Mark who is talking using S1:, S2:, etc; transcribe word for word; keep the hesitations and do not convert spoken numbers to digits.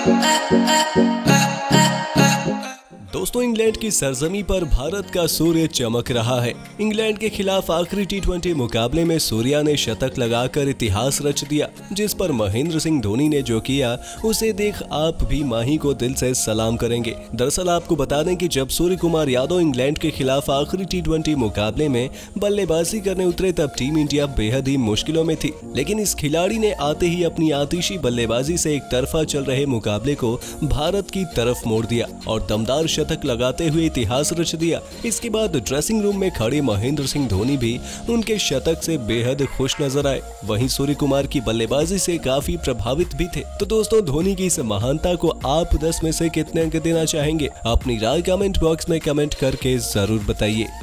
S1: दोस्तों, इंग्लैंड की सरजमी पर भारत का सूर्य चमक रहा है। इंग्लैंड के खिलाफ आखिरी टी ट्वेंटी मुकाबले में सूर्या ने शतक लगाकर इतिहास रच दिया, जिस पर महेंद्र सिंह धोनी ने जो किया उसे देख आप भी माही को दिल से सलाम करेंगे। दरअसल आपको बता दें कि जब सूर्य कुमार यादव इंग्लैंड के खिलाफ आखिरी टी ट्वेंटी मुकाबले में बल्लेबाजी करने उतरे तब टीम इंडिया बेहद ही मुश्किलों में थी, लेकिन इस खिलाड़ी ने आते ही अपनी आतिशी बल्लेबाजी से एक तरफा चल रहे मुकाबले को भारत की तरफ मोड़ दिया और दमदार शतक लगाते हुए इतिहास रच दिया। इसके बाद ड्रेसिंग रूम में खड़े महेंद्र सिंह धोनी भी उनके शतक से बेहद खुश नजर आए। वहीं सूर्य कुमार की बल्लेबाजी से काफी प्रभावित भी थे। तो दोस्तों, धोनी की इस महानता को आप दस में से कितने अंक देना चाहेंगे? अपनी राय कमेंट बॉक्स में कमेंट करके जरूर बताइए।